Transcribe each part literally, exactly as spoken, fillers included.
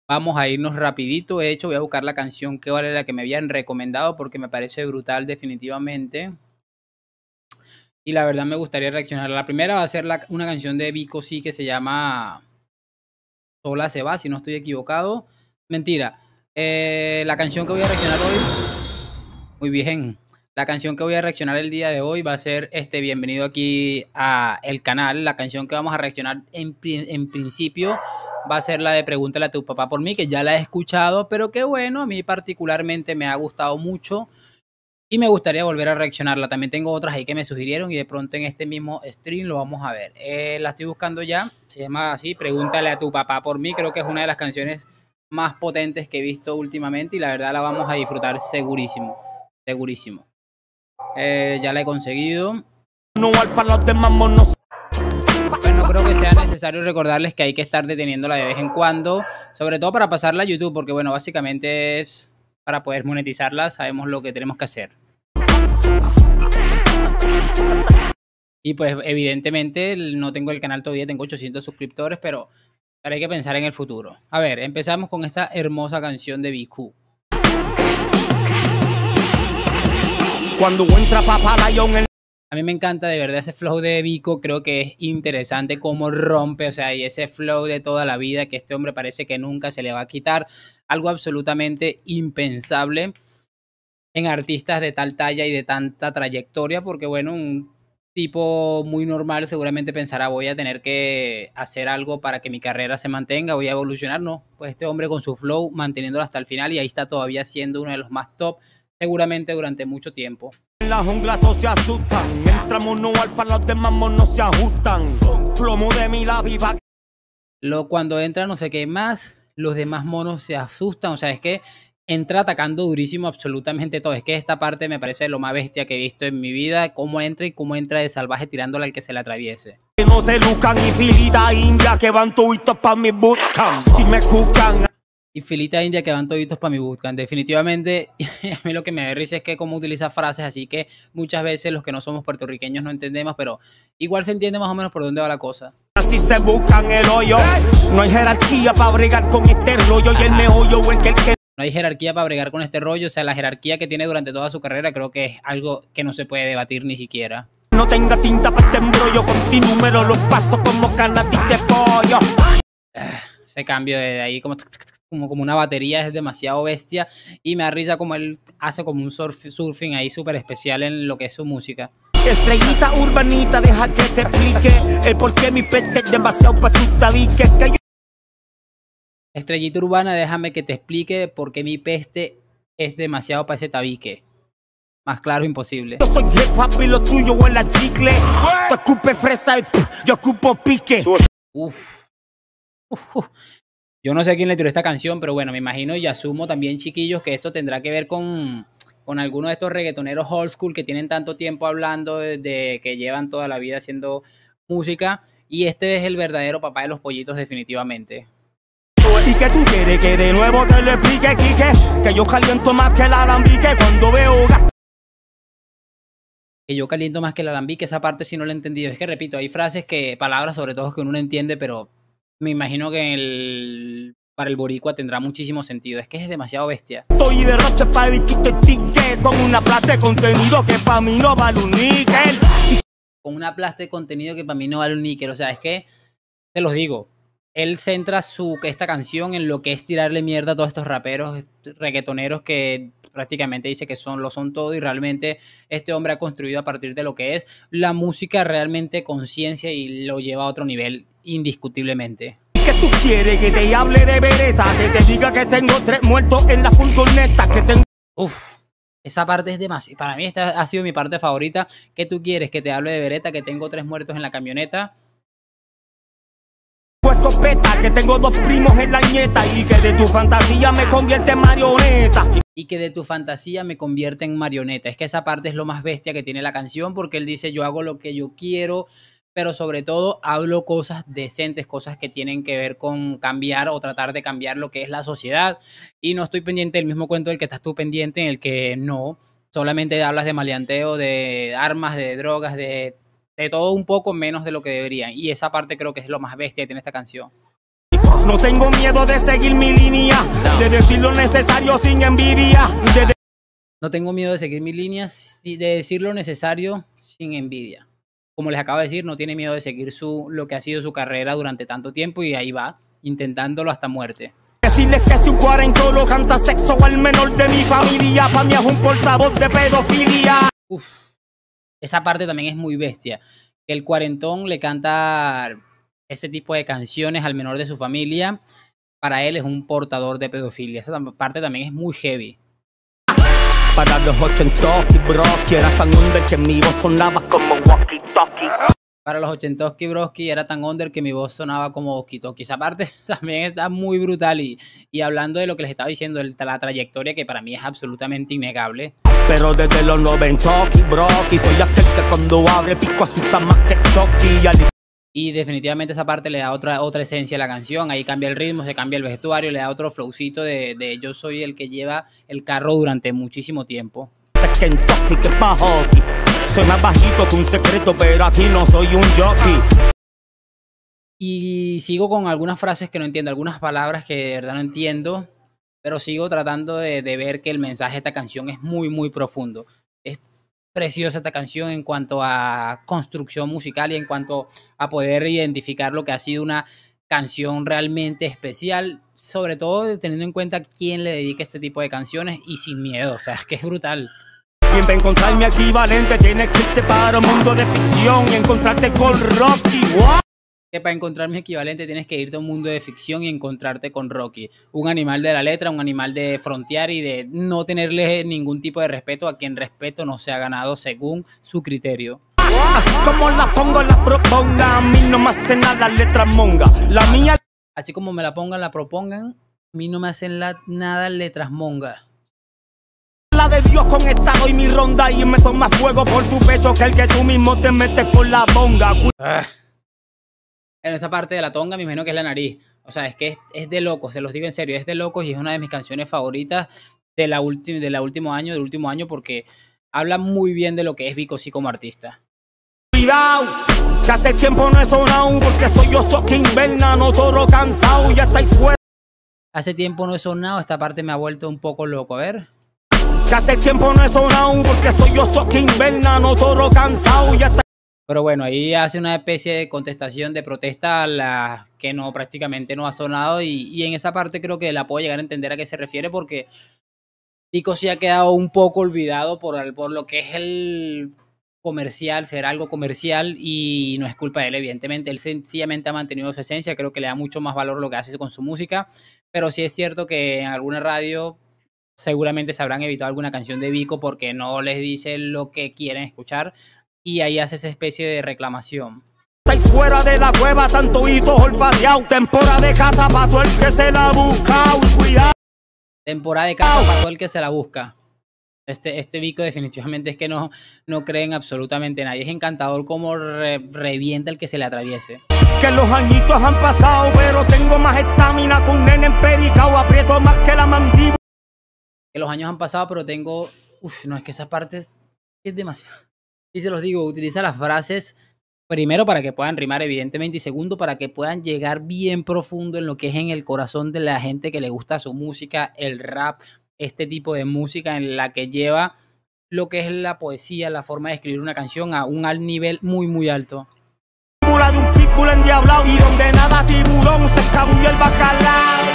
Vamos a irnos rapidito. De hecho, voy a buscar la canción que vale la que me habían recomendado porque me parece brutal definitivamente. Y la verdad me gustaría reaccionar. La primera va a ser la, una canción de Vico sí que se llama Sola se va, si no estoy equivocado. Mentira. Eh, la canción que voy a reaccionar hoy, muy bien. La canción que voy a reaccionar el día de hoy va a ser este Bienvenido aquí a el canal. La canción que vamos a reaccionar en, en principio va a ser la de Pregúntale a tu papá por mí, que ya la he escuchado, pero que bueno, a mí particularmente me ha gustado mucho y me gustaría volver a reaccionarla. También tengo otras ahí que me sugirieron y de pronto en este mismo stream lo vamos a ver. Eh, la estoy buscando ya, se llama así, Pregúntale a tu papá por mí. Creo que es una de las canciones más potentes que he visto últimamente y la verdad la vamos a disfrutar segurísimo, segurísimo. Eh, ya la he conseguido. No, bueno, creo que sea necesario recordarles que hay que estar deteniéndola de vez en cuando, sobre todo para pasarla a YouTube, porque bueno, básicamente es para poder monetizarla, sabemos lo que tenemos que hacer. Y pues evidentemente no tengo el canal todavía, tengo ochocientos suscriptores, pero, pero hay que pensar en el futuro. A ver, empezamos con esta hermosa canción de Vico. Cuando entra Papá Lion en... A mí me encanta de verdad ese flow de Vico, creo que es interesante cómo rompe, o sea, y ese flow de toda la vida que este hombre parece que nunca se le va a quitar, algo absolutamente impensable en artistas de tal talla y de tanta trayectoria, porque bueno, un tipo muy normal seguramente pensará voy a tener que hacer algo para que mi carrera se mantenga, voy a evolucionar, no, pues este hombre con su flow manteniéndolo hasta el final y ahí está todavía siendo uno de los más top, seguramente durante mucho tiempo. En la jungla todos se asustan, entramos no alfa, los demás monos se ajustan, plomo de mi la viva. Lo, cuando entra no sé qué más, los demás monos se asustan, o sea, es que entra atacando durísimo absolutamente todo. Es que esta parte me parece lo más bestia que he visto en mi vida, cómo entra y cómo entra de salvaje tirándole al que se le atraviese. No se lucan y filita india que van toditos pa' mi bootcamp, si me cucan. Y filita india que van toditos para mi bootcamp. Definitivamente, a mí lo que me da risa es que cómo utiliza frases así que muchas veces los que no somos puertorriqueños no entendemos, pero igual se entiende más o menos por dónde va la cosa. Así se buscan el hoyo, no hay jerarquía para bregar con este rollo y el meollo o el que el que... No hay jerarquía para bregar con este rollo, o sea, la jerarquía que tiene durante toda su carrera creo que es algo que no se puede debatir ni siquiera. No tenga tinta para este embrollo, con ti número los pasos como canastis de pollo. Ese cambio de ahí como, como, como una batería es demasiado bestia y me da risa como él hace como un surf, surfing ahí súper especial en lo que es su música. Estrellita urbanita, deja que te explique el por qué mi peste es demasiado para tu tabique. Yo... Estrellita urbana, déjame que te explique por qué mi peste es demasiado para ese tabique. Más claro, imposible. Yo soy hip hop y lo tuyo huele a chicle. Tú escupes fresa y pff, yo ocupo pique. Uf. Uf. Yo no sé a quién le tiró esta canción, pero bueno, me imagino y asumo también, chiquillos, que esto tendrá que ver con... con algunos de estos reggaetoneros old school que tienen tanto tiempo hablando de, de que llevan toda la vida haciendo música y este es el verdadero papá de los pollitos definitivamente. ¿Y que tú quieres que de nuevo te lo explique, Quique? Que yo caliento más que el alambique cuando veo... Que yo caliento más que el alambique, esa parte sí no la he entendido. Es que repito, hay frases que, palabras sobre todo que uno no entiende, pero me imagino que el... para el boricua tendrá muchísimo sentido. Es que es demasiado bestia. Estoy de roche para el con una plata de contenido que para mí no vale un níquel. Con una plata de contenido que para mí no vale un níquel. O sea, es que, te los digo, él centra su, esta canción en lo que es tirarle mierda a todos estos raperos, reggaetoneros que prácticamente dice que son, lo son todo y realmente este hombre ha construido a partir de lo que es la música realmente conciencia y lo lleva a otro nivel indiscutiblemente. Que tú quieres que te hable de vereta, que te diga que tengo tres muertos en la furgoneta, que tengo... Uf, esa parte es demasiado, para mí esta ha sido mi parte favorita. Que tú quieres que te hable de vereta, que tengo tres muertos en la camioneta. Escopeta, que tengo dos primos en la nieta y que de tu fantasía me convierte en marioneta. Y que de tu fantasía me convierte en marioneta. Es que esa parte es lo más bestia que tiene la canción porque él dice yo hago lo que yo quiero, pero sobre todo hablo cosas decentes, cosas que tienen que ver con cambiar o tratar de cambiar lo que es la sociedad. Y no estoy pendiente del mismo cuento del que estás tú pendiente, en el que no, solamente hablas de maleanteo, de armas, de drogas, de, de todo un poco menos de lo que deberían. Y esa parte creo que es lo más bestia que tiene esta canción. No tengo miedo de seguir mi línea, de decir lo necesario sin envidia. De... No tengo miedo de seguir mis líneas y de decir lo necesario sin envidia. Como les acabo de decir, no tiene miedo de seguir su, lo que ha sido su carrera durante tanto tiempo y ahí va, intentándolo hasta muerte. Decirles que si un cuarentolo canta sexo al menor de mi familia, para mí es un portavoz de pedofilia. Uf, esa parte también es muy bestia. El cuarentón le canta ese tipo de canciones al menor de su familia, para él es un portador de pedofilia. Esa parte también es muy heavy. Para los ochentoski, broski, era tan under que mi voz sonaba como walkie-talkie. Para los ochentoski, broski, era tan under que mi voz sonaba como walkie-talkie. Esa parte también está muy brutal. Y, y hablando de lo que les estaba diciendo, el, la trayectoria que para mí es absolutamente innegable. Pero desde los noventoski, broski, soy aquel que cuando abre pico asusta más que Chucky. Y definitivamente esa parte le da otra, otra esencia a la canción. Ahí cambia el ritmo, se cambia el vestuario, le da otro flowcito de, de yo soy el que lleva el carro durante muchísimo tiempo. Soy más bajito que un secreto, pero aquí no soy un jockey. Y sigo con algunas frases que no entiendo, algunas palabras que de verdad no entiendo, pero sigo tratando de, de ver que el mensaje de esta canción es muy, muy profundo. Es preciosa esta canción en cuanto a construcción musical y en cuanto a poder identificar lo que ha sido una canción realmente especial, sobre todo teniendo en cuenta quién le dedica este tipo de canciones y sin miedo, o sea, es que es brutal. Y para encontrar mi equivalente tienes que irte para un mundo de ficción y encontrarte con Rocky. ¿What? Que para encontrar mi equivalente tienes que irte a un mundo de ficción y encontrarte con Rocky. Un animal de la letra, un animal de frontear y de no tenerle ningún tipo de respeto a quien respeto no se ha ganado según su criterio. Así como la pongo, la proponga, a mí no me hacen nada las letras monga. La mía... Así como me la pongan, la propongan, a mí no me hacen la, nada letras monga. La de Dios con esta doy mi ronda y me toma fuego por tu pecho que el que tú mismo te metes por la bonga. Ah. En esa parte de la tonga me imagino que es la nariz. O sea, es que es, es de locos, se los digo en serio, es de locos y es una de mis canciones favoritas de la, de la último año, del último año porque habla muy bien de lo que es Vico C como artista. Cuidado, que hace tiempo no he sonado porque soy yo que inverna, no toro cansado y ya estáis fuera. Hace tiempo no he sonado, esta parte me ha vuelto un poco loco, a ver. Que hace tiempo no he sonado porque soy yo que inverna, no toro cansado y ya estáis. Pero bueno, ahí hace una especie de contestación, de protesta a la que no prácticamente no ha sonado y, y en esa parte creo que la puedo llegar a entender a qué se refiere porque Vico sí ha quedado un poco olvidado por, por lo que es el comercial, ser algo comercial y no es culpa de él, evidentemente. Él sencillamente ha mantenido su esencia, creo que le da mucho más valor lo que hace con su música, pero sí es cierto que en alguna radio seguramente se habrán evitado alguna canción de Vico porque no les dice lo que quieren escuchar. Y ahí hace esa especie de reclamación. Estáis fuera de la cueva, tanto hito olfateado. Temporada de casa para todo el que se la busca. Cuidado. Temporada de casa para todo el que se la busca. Este, este Vico definitivamente es que no, no cree en absolutamente nadie. Es encantador como re, revienta el que se le atraviese. Que los añitos han pasado, pero tengo más estamina que un nene empericao. Aprieto más que la mandíbula. Que los años han pasado, pero tengo... Uf, no, es que esa parte es, es demasiado... Y se los digo, utiliza las frases primero para que puedan rimar evidentemente y segundo para que puedan llegar bien profundo en lo que es en el corazón de la gente que le gusta su música, el rap, este tipo de música en la que lleva lo que es la poesía, la forma de escribir una canción a un nivel muy muy alto. De un pitbull endiablado y donde nada tiburón se escabulle el bacalao.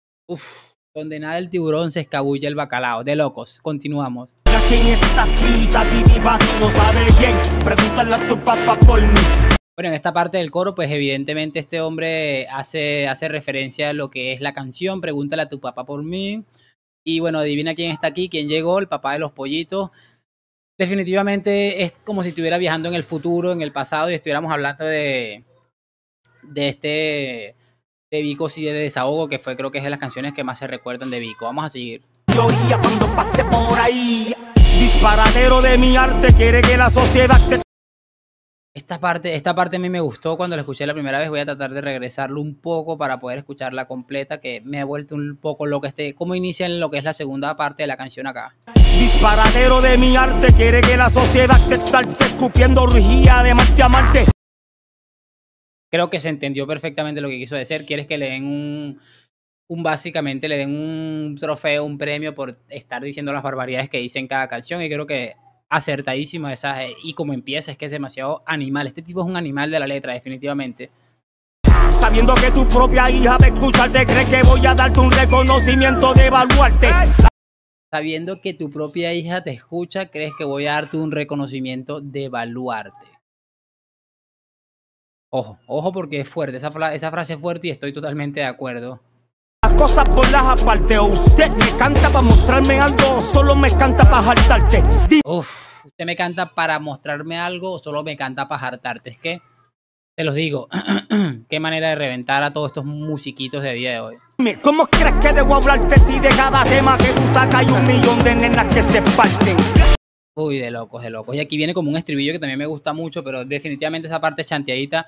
Uf, donde nada el tiburón se escabulle el bacalao, de locos, continuamos. ¿Quién está aquí? Tati Bati no sabe quién. Pregúntale a tu papá por mí. Bueno, en esta parte del coro, pues evidentemente este hombre hace, hace referencia a lo que es la canción. Pregúntale a tu papá por mí. Y bueno, adivina quién está aquí, quién llegó, el papá de los pollitos. Definitivamente es como si estuviera viajando en el futuro, en el pasado, y estuviéramos hablando de, de este de Vico sí de Desahogo, que fue creo que es de las canciones que más se recuerdan de Vico. Vamos a seguir. Teoría cuando pase por ahí. Disparadero de mi arte, quiere que la sociedad te... Esta parte, esta parte a mí me gustó cuando la escuché la primera vez. Voy a tratar de regresarlo un poco para poder escucharla completa, que me ha vuelto un poco loco este, cómo inicia en lo que es la segunda parte de la canción acá. Disparadero de mi arte, quiere que la sociedad te exalte, escupiendo orgía de Marte a Marte. creo que se entendió perfectamente lo que quiso decir. Quieres que le den un, un básicamente le den un trofeo, un premio por estar diciendo las barbaridades que dice en cada canción, y creo que acertadísima esa, y como empieza es que es demasiado animal. Este tipo es un animal de la letra, definitivamente. Sabiendo que tu propia hija de escucharte cree que voy a darte un reconocimiento de evaluarte. Sabiendo que tu propia hija te escucha, crees que voy a darte un reconocimiento de evaluarte. Ojo, ojo porque es fuerte, esa, esa frase es fuerte y estoy totalmente de acuerdo. Las cosas por las aparte, o usted me canta para mostrarme algo o solo me canta para jartarte. Uf, usted me canta para mostrarme algo o solo me canta para jartarte. Es que, te los digo, qué manera de reventar a todos estos musiquitos de día de hoy. ¿Cómo crees que debo hablarte si de cada tema que tú sacas hay un millón de nenas que se parten? Uy, de locos, de locos. Y aquí viene como un estribillo que también me gusta mucho, pero definitivamente esa parte chanteadita.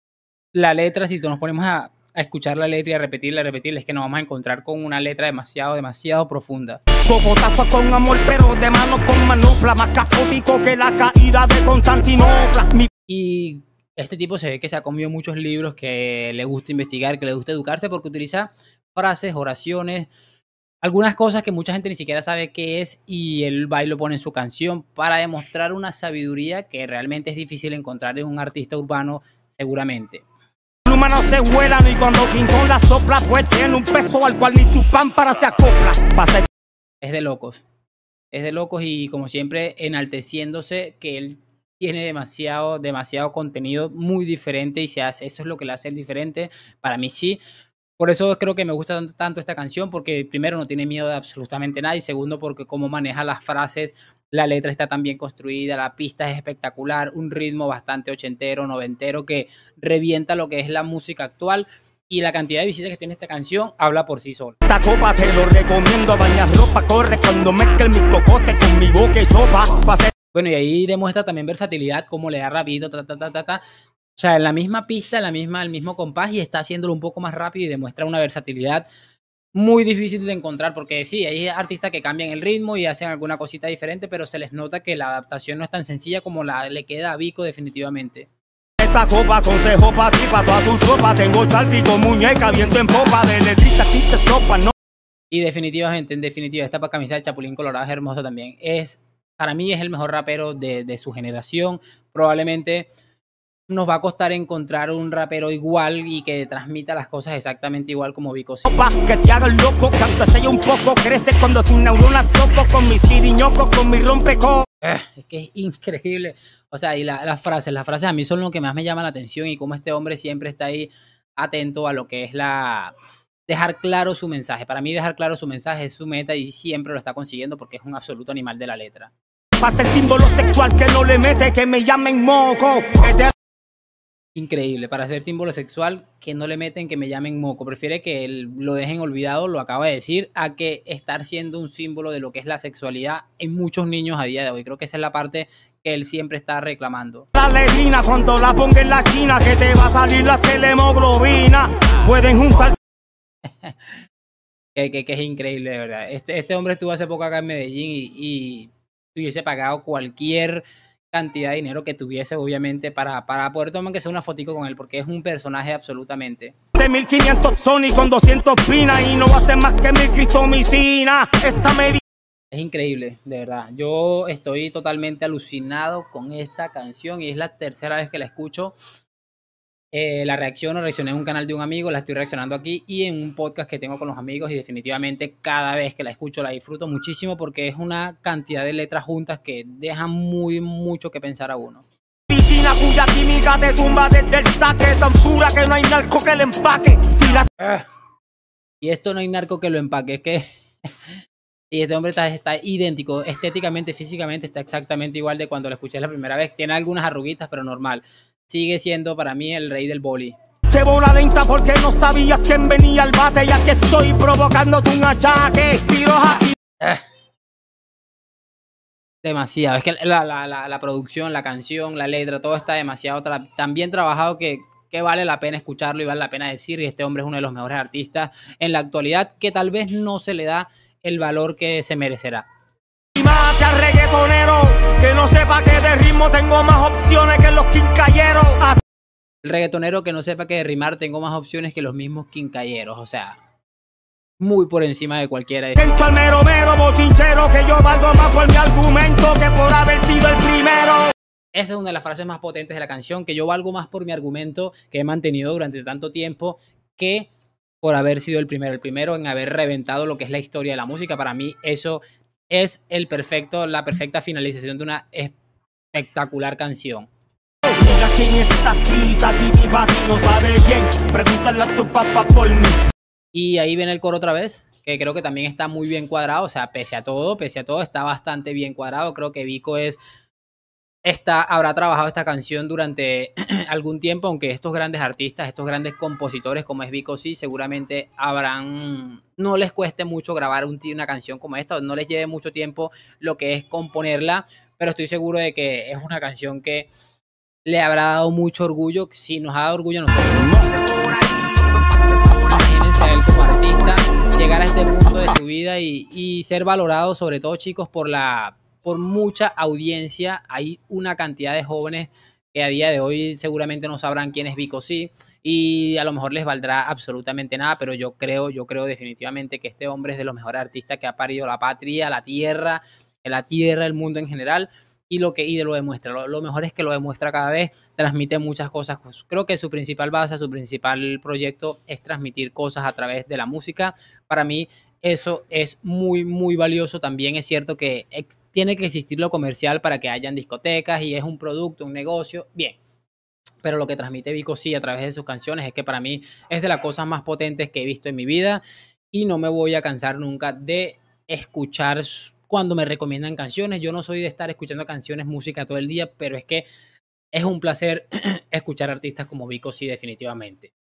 La letra, si nos ponemos a, a escuchar la letra y a repetirla, a repetirla, es que nos vamos a encontrar con una letra demasiado, demasiado profunda. Cocotazo con amor, pero de mano con manopla, más caótico que la caída de Constantinopla. Mi... Y este tipo se ve que se ha comido muchos libros, que le gusta investigar, que le gusta educarse, porque utiliza frases, oraciones, algunas cosas que mucha gente ni siquiera sabe qué es, y él va y lo pone en su canción para demostrar una sabiduría que realmente es difícil encontrar en un artista urbano, seguramente. Pluma no se vuela ni cuando King Kong la sopla, pues tiene un peso al cual ni tu pámpara se acopla. Pasa... Es de locos, es de locos, y como siempre enalteciéndose que él tiene demasiado, demasiado contenido muy diferente y se hace, eso es lo que le hace el diferente. Para mí sí. Por eso creo que me gusta tanto, tanto esta canción, porque primero no tiene miedo de absolutamente nada, y segundo porque cómo maneja las frases, la letra está tan bien construida, la pista es espectacular, un ritmo bastante ochentero, noventero, que revienta lo que es la música actual, y la cantidad de visitas que tiene esta canción habla por sí sola. Esta copa te lo recomiendo, bañar ropa, corre cuando mezclen mis cocotes con mi boca y sopa. Bueno, y ahí demuestra también versatilidad, cómo le da rapidito, ta, ta, ta, ta, ta. O sea, en la misma pista, en la misma, el mismo compás, y está haciéndolo un poco más rápido y demuestra una versatilidad muy difícil de encontrar, porque sí, hay artistas que cambian el ritmo y hacen alguna cosita diferente, pero se les nota que la adaptación no es tan sencilla como la le queda a Vico, definitivamente. Esta copa consejo para ti, para toda tu tropa, tengo chalpico, muñeca, viento en popa, de letrista aquí se sopa, ¿no? Y definitivamente, en definitiva, esta camisa de Chapulín Colorado es hermosa también. Es, para mí es el mejor rapero de, de su generación, probablemente. Nos va a costar encontrar un rapero igual y que transmita las cosas exactamente igual como Vico. Sí. Que te haga el loco, que aunque sea un poco, creces cuando tus neuronas toco con mis siriñocos, con mi rompeco. Eh, es que es increíble. O sea, y la, las frases, las frases a mí son lo que más me llama la atención, y cómo este hombre siempre está ahí atento a lo que es la... dejar claro su mensaje. Para mí dejar claro su mensaje es su meta, y siempre lo está consiguiendo porque es un absoluto animal de la letra. Pasa el símbolo sexual que no le mete, que me llamen moco. Este... Increíble, para ser símbolo sexual, que no le meten, que me llamen moco. Prefiere que él lo dejen olvidado, lo acaba de decir, a que estar siendo un símbolo de lo que es la sexualidad en muchos niños a día de hoy. Creo que esa es la parte que él siempre está reclamando. La letrina, cuando la ponga en la china, que te va a salir la telehemoglobina. Pueden juntar. que, que, que es increíble, de verdad. Este, este hombre estuvo hace poco acá en Medellín y, y hubiese pagado cualquier cantidad de dinero que tuviese, obviamente, para, para poder tomar que sea una fotico con él, porque es un personaje absolutamente. mil quinientos Sony con doscientos pinas y no va a ser más que mil cristomicina. Esta medida es increíble, de verdad. Yo estoy totalmente alucinado con esta canción y es la tercera vez que la escucho. Eh, la reacciono, reaccioné en un canal de un amigo, la estoy reaccionando aquí y en un podcast que tengo con los amigos, y definitivamente cada vez que la escucho la disfruto muchísimo, porque es una cantidad de letras juntas que dejan muy, mucho que pensar a uno. Piscina cuya química te tumba desde el saque, tan pura que no hay narco que le empaque. Tira... Ah. Y esto no hay narco que lo empaque, es que... Y este hombre está, está idéntico, estéticamente, físicamente, está exactamente igual de cuando lo escuché la primera vez. Tiene algunas arruguitas, pero normal. Sigue siendo para mí el rey del boli. Te bola lenta porque no sabías quién venía al bate, ya que estoy provocándote un achaque. Tiros aquí. Eh. Demasiado. Es que la, la, la, la producción, la canción, la letra, todo está demasiado tan bien trabajado que, que vale la pena escucharlo y vale la pena decir. Y este hombre es uno de los mejores artistas en la actualidad, que tal vez no se le da el valor que se merecerá. Y mate al reggaetonero que no sepa que de ritmo tengo más opciones que los quincalleros. El reggaetonero que no sepa que de rimar tengo más opciones que los mismos quincalleros, o sea, muy por encima de cualquiera. Siento al mero mero bochinchero que yo valgo más por mi argumento que por haber sido el primero. Esa es una de las frases más potentes de la canción, que yo valgo más por mi argumento que he mantenido durante tanto tiempo que por haber sido el primero, el primero en haber reventado lo que es la historia de la música. Para mí eso es el perfecto, la perfecta finalización de una espectacular canción. Mira quién está aquí, Tati Bati no sabe quién, pregúntale a tu papá por mí. Y ahí viene el coro otra vez, que creo que también está muy bien cuadrado, o sea, pese a todo, pese a todo, está bastante bien cuadrado. Creo que Vico es, está, habrá trabajado esta canción durante algún tiempo, aunque estos grandes artistas, estos grandes compositores como es Vico sí, seguramente habrán, no les cueste mucho grabar un, una canción como esta, no les lleve mucho tiempo lo que es componerla, pero estoy seguro de que es una canción que le habrá dado mucho orgullo, si nos ha dado orgullo a nosotros. Imagínense a él como artista, llegar a este punto de su vida y, y ser valorado, sobre todo chicos, por, la, por mucha audiencia. Hay una cantidad de jóvenes que a día de hoy seguramente no sabrán quién es Vico sí, y a lo mejor les valdrá absolutamente nada, pero yo creo, yo creo definitivamente que este hombre es de los mejores artistas que ha parido la patria, la tierra, la tierra, el mundo en general. Y lo que y lo demuestra, lo, lo mejor es que lo demuestra cada vez, transmite muchas cosas. Creo que su principal base, su principal proyecto es transmitir cosas a través de la música. Para mí eso es muy, muy valioso. También es cierto que ex, tiene que existir lo comercial para que hayan discotecas y es un producto, un negocio, bien. Pero lo que transmite Vico sí a través de sus canciones es que para mí es de las cosas más potentes que he visto en mi vida y no me voy a cansar nunca de escuchar cuando me recomiendan canciones. Yo no soy de estar escuchando canciones, música todo el día, pero es que es un placer escuchar artistas como Vico sí, definitivamente.